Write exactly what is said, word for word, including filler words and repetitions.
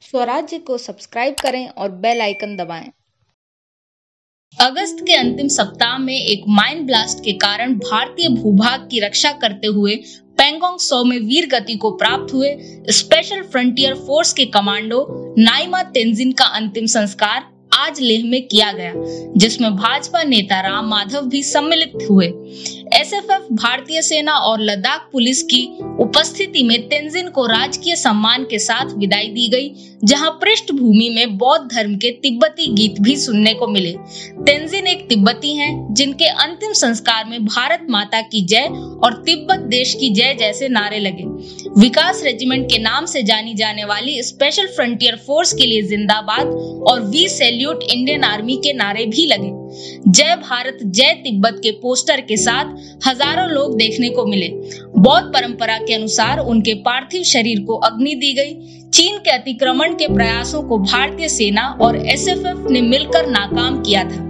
स्वराज्य को सब्सक्राइब करें और बेल आइकन दबाएं। अगस्त के अंतिम सप्ताह में एक माइन ब्लास्ट के कारण भारतीय भूभाग की रक्षा करते हुए पैंगोंग त्सो में वीर गति को प्राप्त हुए स्पेशल फ्रंटियर फोर्स के कमांडो नाइमा तेंजिन का अंतिम संस्कार आज लेह में किया गया, जिसमें भाजपा नेता राम माधव भी सम्मिलित हुए। एस एफ एफ, भारतीय सेना और लद्दाख पुलिस की उपस्थिति में तेंजिन को राजकीय सम्मान के साथ विदाई दी गई, जहां पृष्ठभूमि में बौद्ध धर्म के तिब्बती गीत भी सुनने को मिले। तेंजिन एक तिब्बती हैं, जिनके अंतिम संस्कार में भारत माता की जय और तिब्बत देश की जय जैसे नारे लगे। विकास रेजिमेंट के नाम से जानी जाने वाली स्पेशल फ्रंटियर फोर्स के लिए जिंदाबाद और वी सैल्यूट इंडियन आर्मी के नारे भी लगे। जय भारत जय तिब्बत के पोस्टर के साथ हजारों लोग देखने को मिले। बौद्ध परंपरा के अनुसार उनके पार्थिव शरीर को अग्नि दी गई। चीन के अतिक्रमण के प्रयासों को भारतीय सेना और एस एफ एफ ने मिलकर नाकाम किया था।